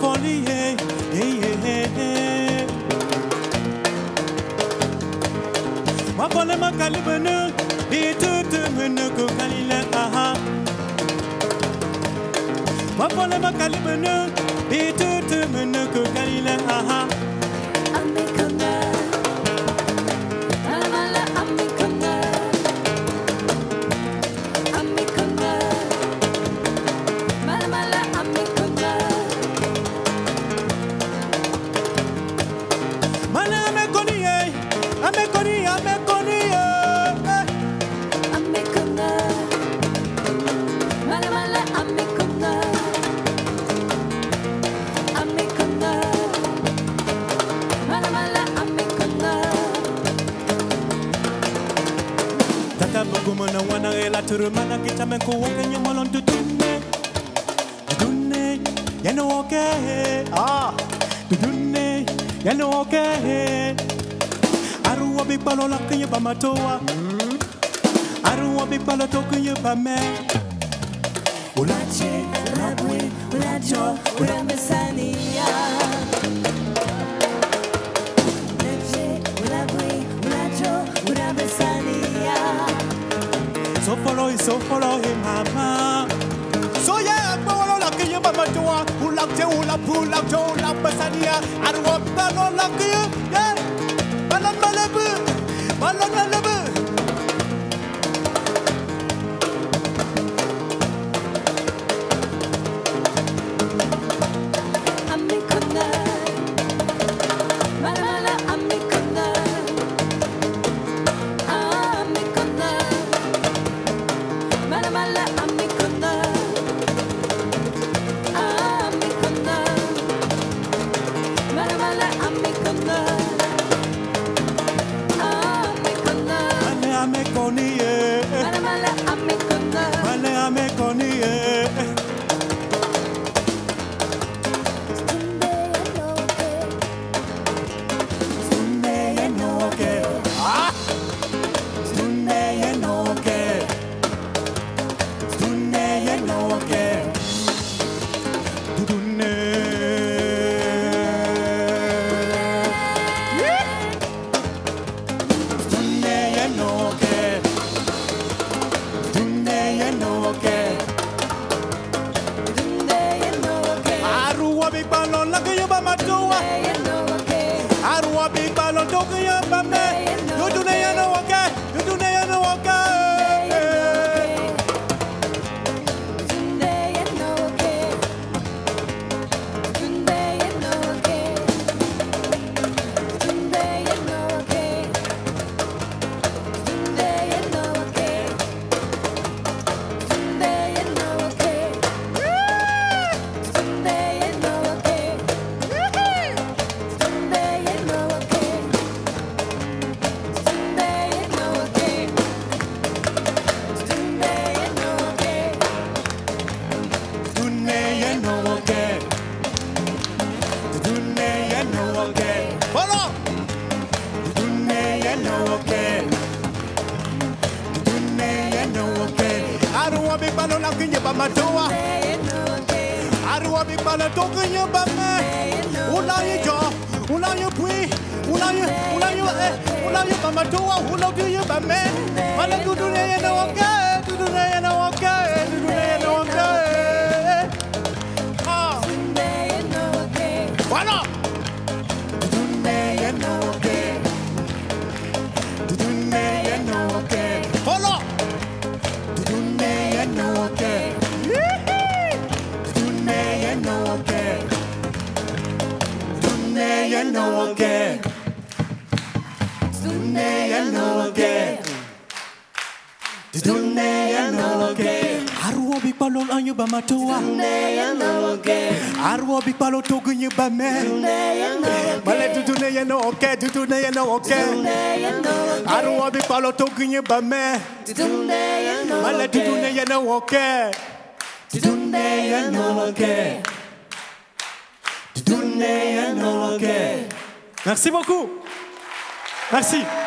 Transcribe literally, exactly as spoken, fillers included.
makoni ye ye makone makali benu di tutu menu ko kalile aha makone makali benu di tutu menu ko kalile aha Gumana wana ela turumana kita menko wakenya malon tudune tudune yano okay ah tudune yano okay aru obi palo lakenya bamatoa aru obi palo tokenya bame ulache ulabwe ulacho ulambesania So follow him, so follow him, mama. So yeah, I'm going to lock you, mama. Do I? Who locked you? Who locked you? Who locked you? Who locked Basania? I don't want to lock you. Yeah, Malon Malibu, Malon Malibu. Arwo big palo togun you ba me. Male tu tu ne ya no okay, tu tu ne ya no okay. Arwo big palo togun you ba me. Male tu tu ne ya no okay. Tu tu ne ya no okay. Tu tu ne ya no okay. Merci beaucoup. Merci.